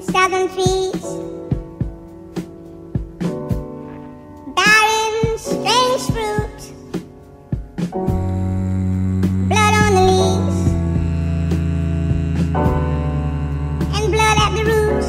southern trees, bearing strange fruit, blood on the leaves, and blood at the roots.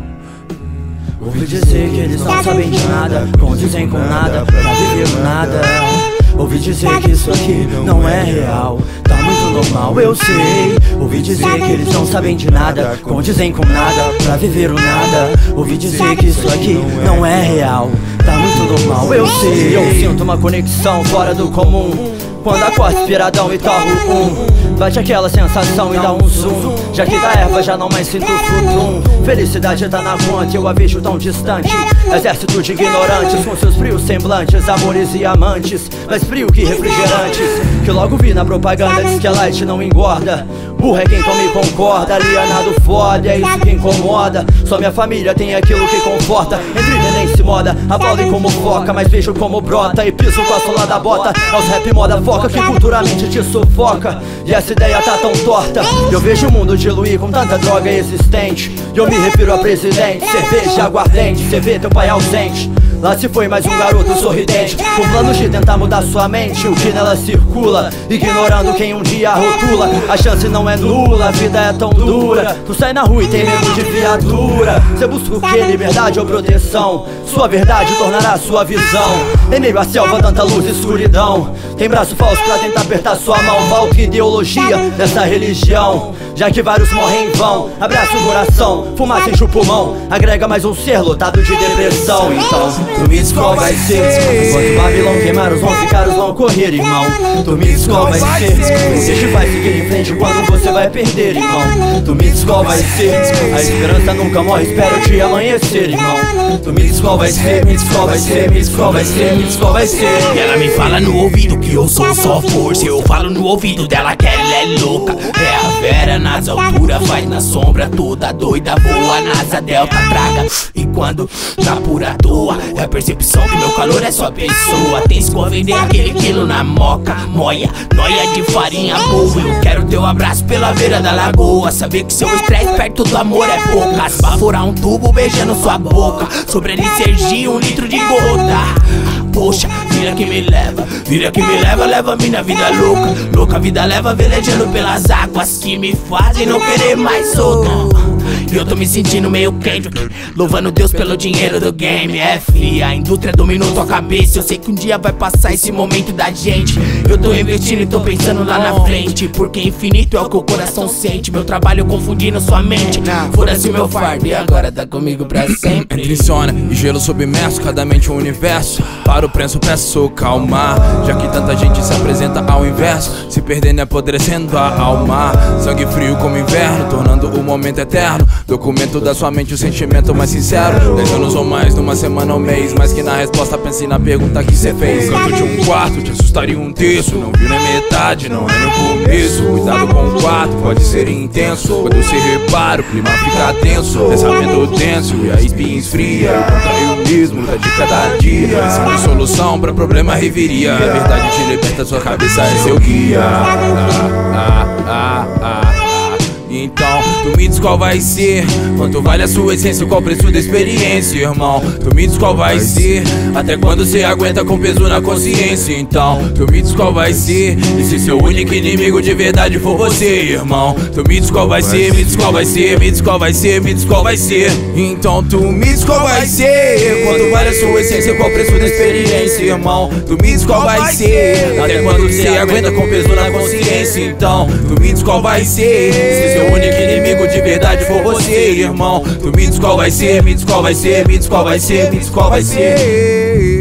Ouvi dizer que eles não sabem de nada, condizem com nada, pra viver o nada. Ouvi dizer que isso aqui não é real, tá muito normal, eu sei. Ouvi dizer que eles não sabem de nada, condizem com nada, pra viver o nada. Ouvi dizer que isso aqui não é real, tá muito normal, eu sei. Eu sinto uma conexão fora do comum quando acordo inspiradão e torro bate aquela sensação e dá um zoom. Já que da erva já não mais sinto futum. Felicidade tá na conta, eu a vejo tão distante. Exército de ignorantes com seus frios semblantes, amores e amantes, mais frio que refrigerantes. Que logo vi na propaganda, diz que a light não engorda. Burra é quem toma e concorda, alienado foda, é isso que incomoda. Só minha família tem aquilo que conforta. Entre tenência e moda, aplaudem como foca, mas vejo como brota e piso com a sola da bota. É os rap moda foca que culturalmente te sufoca. E essa ideia tá tão torta. Eu vejo o mundo diluir com tanta droga existente. E eu me refiro a presidente, cerveja, aguardente, cê vê teu pai ausente. Lá se foi mais um garoto sorridente, com planos de tentar mudar sua mente. O que nela circula, ignorando quem um dia rotula. A chance não é nula, a vida é tão dura. Tu sai na rua e tem medo de viatura. Cê busca o que? Liberdade ou proteção? Sua verdade tornará sua visão. Em meio à selva tanta luz e escuridão, tem braço falso pra tentar apertar sua mão. Qual que ideologia dessa religião? Já que vários morrem em vão, abraça o coração, fumaça enche o pulmão, agrega mais um ser lotado de depressão. Então, tu me diz qual vai ser. Enquanto Babilão queimar, os vão ficar, os vão correr, irmão. Tu me diz qual vai ser. O que vai seguir em frente quando você vai perder, irmão. Tu me diz qual vai ser. A esperança nunca morre, espera o dia amanhecer, irmão. Tu me diz qual vai ser, me diz qual vai ser, me diz qual vai ser, me diz qual vai ser. E ela me fala no ouvido que eu sou só força. Eu falo no ouvido dela que ela é louca. É a Vera nas alturas, faz na sombra, toda doida, voa nasa delta, traga. E quando tá por à toa, é a percepção que meu calor é só pessoa. Tem escova vender aquele quilo na moca, moia, noia de farinha boa. Eu quero teu abraço pela beira da lagoa, saber que seu estresse perto do amor é poucas. Baforar um tubo beijando sua boca, sobre ele Sergi 1 litro de gota. Poxa, vira que me leva, vira que me leva, leva-me na vida louca. Louca vida leva, velejando pelas águas que me fazem não querer mais outra. E eu tô me sentindo meio Kendrick, louvando Deus pelo dinheiro do game. F, a indústria dominou tua cabeça. Eu sei que um dia vai passar esse momento da gente. Eu tô investindo e tô pensando lá na frente, porque infinito é o que o coração sente. Meu trabalho confundindo sua mente, foda-se o meu fardo e agora tá comigo pra sempre. Entre insônia e gelo submerso, cada mente um universo. Para o preço peço calma, já que tanta gente se apresenta ao inverso, se perdendo e apodrecendo a alma. Sangue frio como inverno, tornando o momento eterno. Documento da sua mente o sentimento mais sincero. 10 anos ou mais, numa semana ou mês, mas que na resposta pense na pergunta que cê fez. Canto de um quarto, te assustaria um terço. Não viu nem metade, não é no começo. Cuidado com o quarto, pode ser intenso. Quando se repara, o clima fica tenso. Pensamento denso e a espinha esfria. Eu contra eu mesmo, luta de cada dia. Sem solução pra problema reviria. A verdade te liberta, sua cabeça é seu guia. Então, tu me diz qual vai ser, quanto vale a sua essência, qual o preço da experiência, irmão. Tu me diz qual vai ser, até quando cê aguenta com peso na consciência. Então, tu me diz qual vai ser, e se seu único inimigo de verdade for você, irmão. Tu me diz qual vai ser, me diz qual vai ser, me diz qual vai ser, me diz qual vai ser. Então, tu me diz qual vai ser, quanto vale a sua essência, qual o preço da experiência, irmão. Tu me diz qual vai ser, até quando cê aguenta com peso na consciência. Então, tu me diz qual vai ser, se seu único inimigo de verdade for você, irmão. Tu me diz qual vai ser, me diz qual vai ser, me diz qual vai ser, me diz qual vai ser.